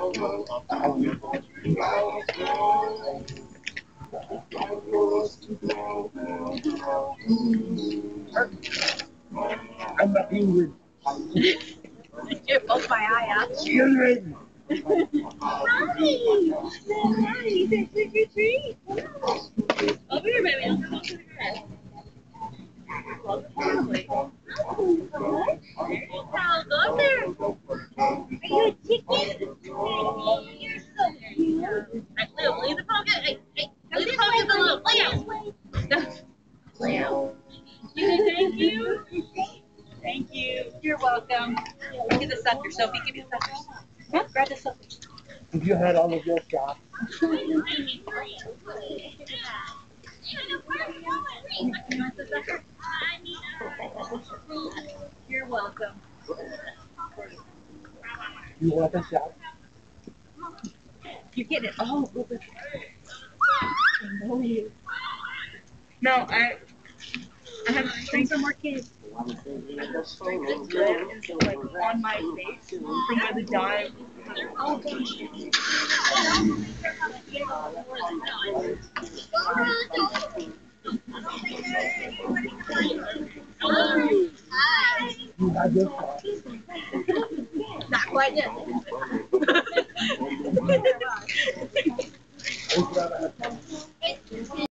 I'm not Ingrid. It poked my eye out. Ingrid. Hi! Hi, you said trick or treat? Over here, baby. Don't come up to the grass. Love the family. Oh, go up there. Are you a chicken? You're so cute. Right, Lou, leave the pocket. Hey, leave the pocket alone. Lay out. Lay out. You say thank you? Thank you. You're welcome. Give me the sucker, Sophie. Give me the sucker. Huh? Grab the sucker. Have you had all of your shots? You want the sucker? You're welcome. You want a shot? You're getting it. Oh, I know you. No, I have strings for more kids. I have strings of red and like on my face from where the dye. Oh gosh. Hi. You had your shot. Not quite yet.